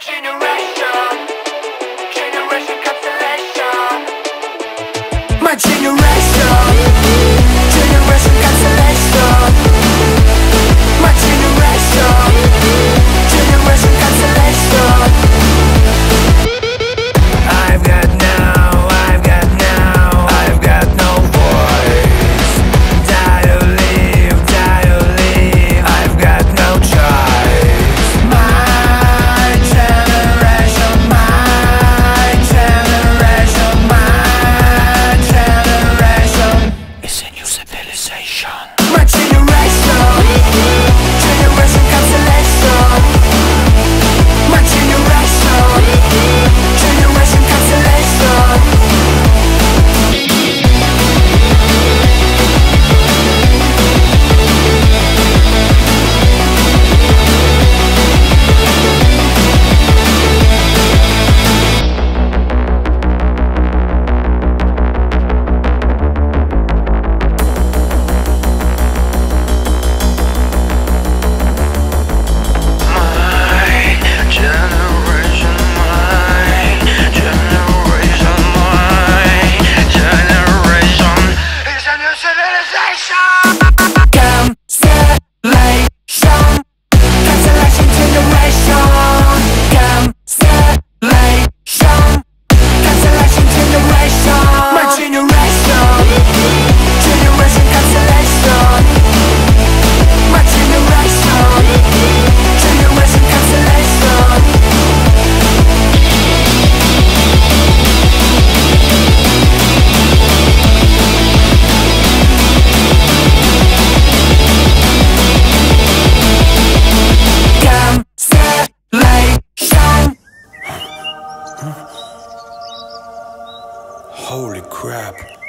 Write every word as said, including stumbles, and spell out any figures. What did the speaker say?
generation, generation cancellation. My generation, generation cancellation. My generation, generation cancellation. I've got now, I've got now, I've got no voice. Die or live, die or live, I've got no choice. My generation, my generation, my generation is a new civilization. My generation, generation cancellation. My generation, generation cancellation. Holy crap.